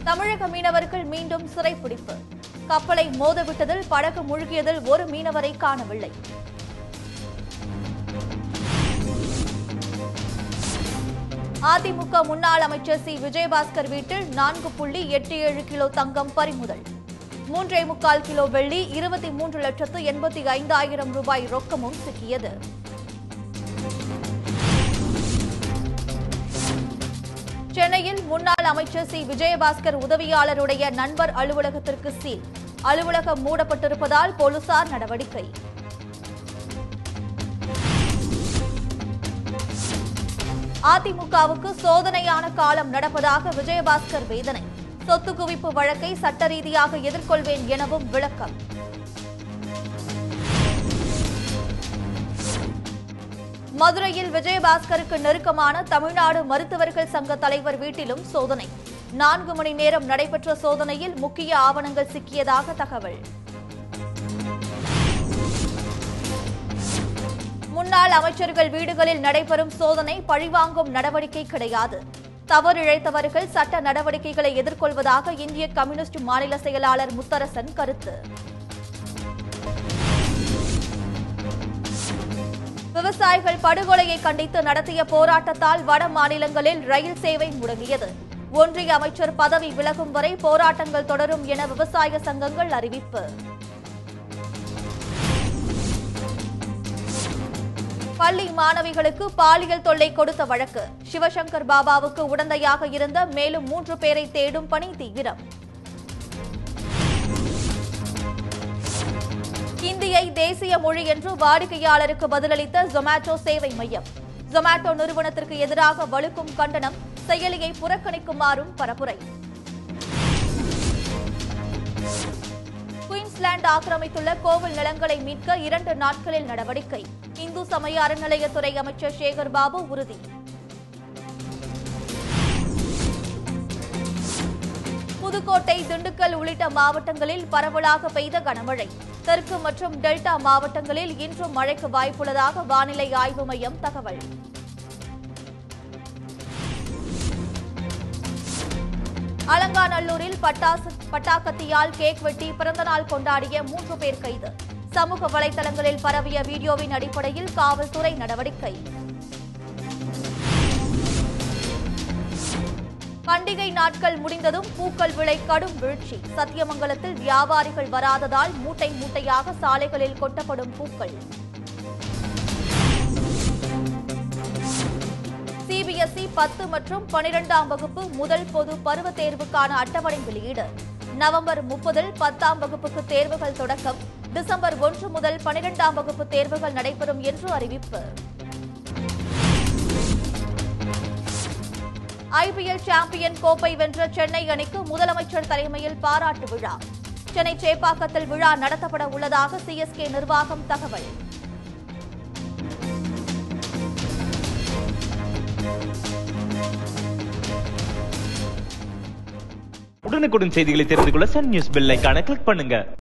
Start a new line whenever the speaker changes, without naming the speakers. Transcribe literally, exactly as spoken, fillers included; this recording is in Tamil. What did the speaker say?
தமிழக மீனவர்கள் மீண்டும் சிறைப்பிடிப்பு. கப்பலை மோதவிட்டதில் படகு மூழ்கியதில் ஒரு மீனவரை காணவில்லை. அதிமுக முன்னாள் அமைச்சர் சி விஜயபாஸ்கர் வீட்டில் நான்கு புள்ளி எட்டு ஏழு கிலோ தங்கம் பறிமுதல். மூன்றே முக்கால் கிலோ வெள்ளி, இருபத்தி மூன்று லட்சத்து எண்பத்தி ஐந்தாயிரம் ரூபாய் ரொக்கமும் சிக்கியது. சென்னையில் முன்னாள் அமைச்சர் சி விஜயபாஸ்கர் உதவியாளருடைய நண்பர் அலுவலகத்திற்கு சீல். அலுவலகம் மூடப்பட்டிருப்பதால் போலீசார் நடவடிக்கை. அதிமுகவுக்கு சோதனையான காலம் நடப்பதாக விஜயபாஸ்கர் வேதனை. சொத்து குவிப்பு வழக்கை சட்ட ரீதியாக எதிர்கொள்வேன் எனவும் விளக்கம். மதுரையில் விஜயபாஸ்கருக்கு நெருக்கமான தமிழ்நாடு மருத்துவர்கள் சங்க தலைவர் வீட்டிலும் சோதனை. நான்கு மணி நேரம் நடைபெற்ற சோதனையில் முக்கிய ஆவணங்கள் சிக்கியதாக தகவல். முன்னாள் அமைச்சர்கள் வீடுகளில் நடைபெறும் சோதனை பழிவாங்கும் நடவடிக்கை கிடையாது. தவறிழைத்தவர்கள் சட்ட நடவடிக்கைகளை எதிர்கொள்வதாக இந்திய கம்யூனிஸ்ட் மாநில செயலாளர் முத்தரசன் கருத்து. விவசாயிகள் படுகொலையை கண்டித்து நடத்திய போராட்டத்தால் வட மாநிலங்களில் ரயில் சேவை முடங்கியது. ஒன்றிய அமைச்சர் பதவி விலகும் வரை போராட்டங்கள் தொடரும் என விவசாய சங்கங்கள் அறிவிப்பு. பள்ளி மாணவிகளுக்கு பாலியல் தொல்லை கொடுத்த வழக்கு. சிவசங்கர் பாபாவுக்கு உடந்தையாக இருந்த மேலும் மூன்று பேரை தேடும் பணி தீவிரம். இந்தியை தேசிய மொழி என்று வாடிக்கையாளருக்கு பதிலளித்த ஜொமேட்டோ சேவை மையம். ஜொமேட்டோ நிறுவனத்திற்கு எதிராக வலுக்கும் கண்டனம். செயலியை புறக்கணிக்குமாறும் பரப்புரை. குயின்ஸ்லாந்து ஆக்கிரமித்துள்ள கோவில் நிலங்களை மீட்க இரண்டு நாட்களில் நடவடிக்கை. இந்து சமய அறநிலையத்துறை அமைச்சர் சேகர் பாபு உறுதி. புதுக்கோட்டை, திண்டுக்கல் உள்ளிட்ட மாவட்டங்களில் பரவலாக பெய்த கனமழை. தெற்கு மற்றும் டெல்டா மாவட்டங்களில் இன்றும் மழைக்கு வாய்ப்புள்ளதாக வானிலை ஆய்வு மையம் தகவல். அலங்காநல்லூரில் பட்டாசு பட்டாக்கத்தியால் கேக் வெட்டி பிறந்தநாள் கொண்டாடிய மூன்று பேர் கைது. சமூக வலைதளங்களில் பரவிய வீடியோவின் அடிப்படையில் காவல்துறை நடவடிக்கை. பண்டிகை நாட்கள் முடிந்ததும் பூக்கள் விலை கடும் வீழ்ச்சி. சத்தியமங்கலத்தில் வியாபாரிகள் வராததால் மூட்டை மூட்டையாக சாலைகளில் கொட்டப்படும் பூக்கள். சிபிஎஸ்இ பத்து மற்றும் பனிரெண்டாம் வகுப்பு முதல் பொது பருவத் தேர்வுக்கான அட்டவணை வெளியீடு. நவம்பர் முப்பதில் பத்தாம் வகுப்புக்கு தேர்வுகள் தொடக்கம். டிசம்பர் ஒன்று முதல் பனிரெண்டாம் வகுப்பு தேர்வுகள் நடைபெறும் என்று அறிவிப்பு. ஐபிஎல் சாம்பியன் கோப்பை வென்ற சென்னை அணிக்கு முதலமைச்சர் தலைமையில் பாராட்டு விழா. சென்னை சேப்பாக்கத்தில் விழா நடத்தப்பட உள்ளதாக சிஎஸ்கே நிர்வாகம் தகவல்.
உடனுக்குடன் செய்திகளை தெரிந்து கொள்ள சன் நியூஸ் பெல் ஐகானை கிளிக் பண்ணுங்க.